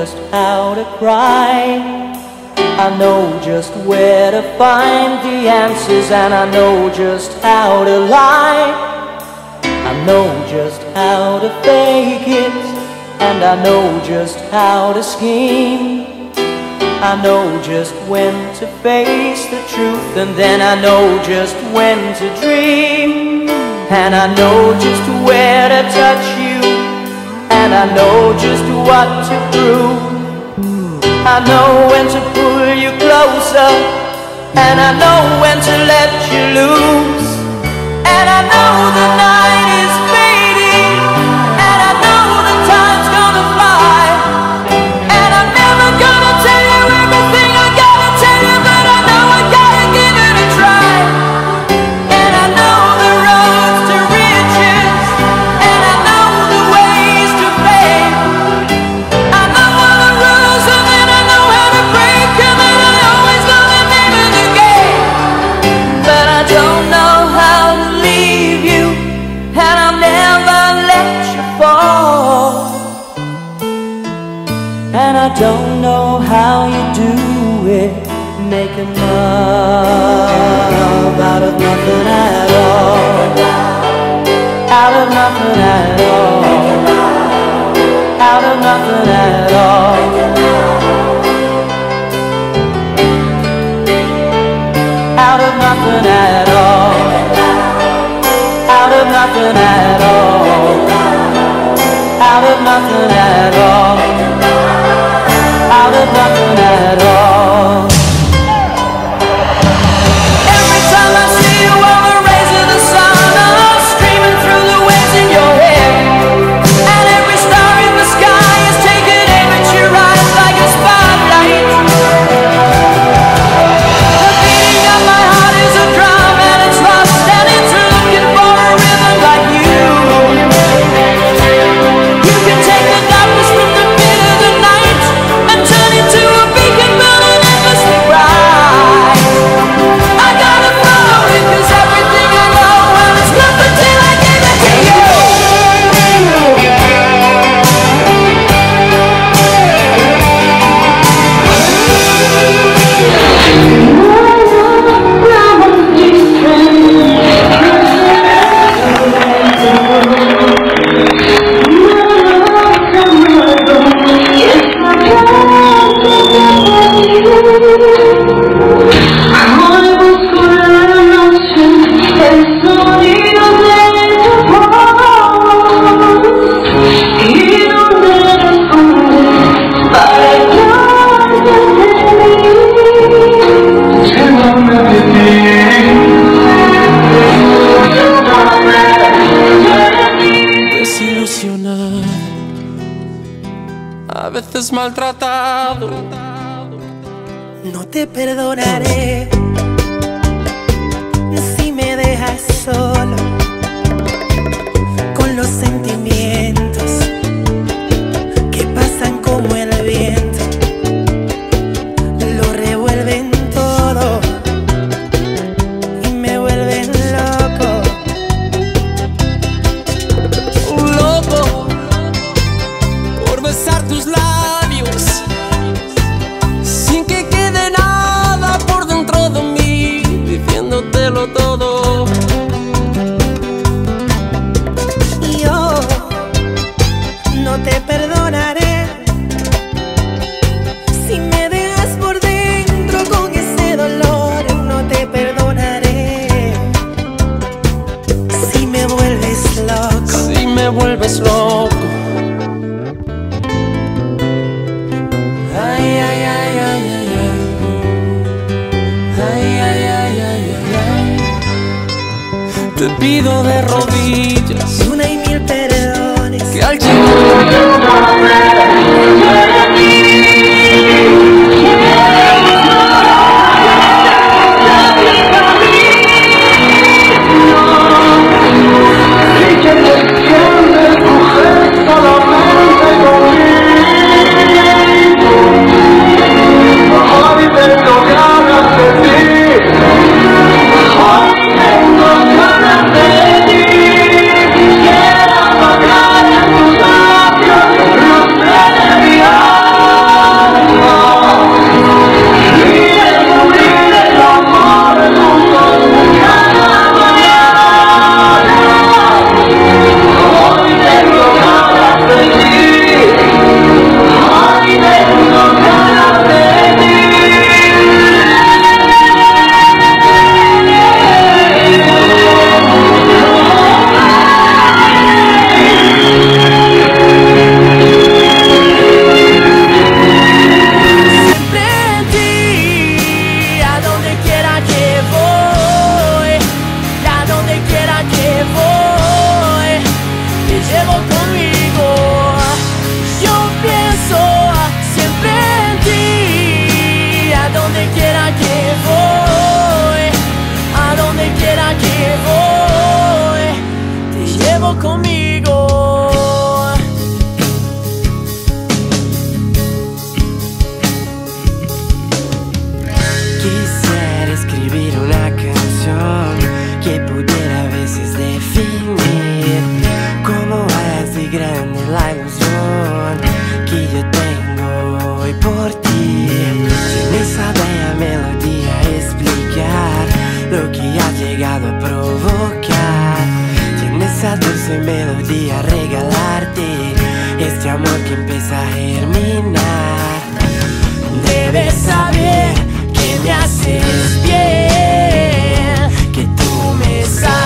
just how to cry. I know just where to find the answers, and I know just how to lie. I know just how to fake it, and I know just how to scheme. I know just when to face the truth, and then I know just when to dream. And I know just where to touch you, and I know just what to prove. I know when to pull you closer, and I know when to let you loose. And I know the night is fading, and I know the time's gonna fly. And I'm never gonna tell you everything I gotta tell you, but I know I gotta give it a try. And I know the roads to riches, and I know the ways to fame. I know all the rules, and then I know how to break them, and I always know the name of the game. But I don't know how to leave you, and I'll never let you fall. And I don't know how you do it, making love out of nothing at all. Out of nothing at all. Out of nothing at all. Out of nothing at all. Out of nothing at all. Out of nothing at all. Out of nothing at all. Every time I see you on the rays of the sun, I'm streaming through the waves in your hair. And every star in the sky is taking aim at your eyes like a spotlight. The beating of my heart is a drum, and it's lost, and it's looking for a rhythm like you. You can take the darkness from the pit of the night and turn it to a beacon burning endlessly bright. I gotta follow it, 'cause everything I know, well, it's nothing till I give it to you. Desilusionado, a veces maltratado. No te perdonaré si me dejas solo con los sentimientos que pasan como el viento, lo revuelven todo y me vuelven loco. Loco por besar tus labios sin que quede nada por dentro de mí, diciéndotelo todo. Y yo no te perdonaré si me dejas por dentro con ese dolor. No te perdonaré si me vuelves loco. Si me vuelves loco. Ay, ay, ay, ay, ay, ay. Ay, ay, ay, ay, ay, ay. Te pido de rodillas Una y mil perdones que al llegar Hoy tengo ganas de ti. que empieza a germinar. Debes saber que me haces bien, que tú me sabes.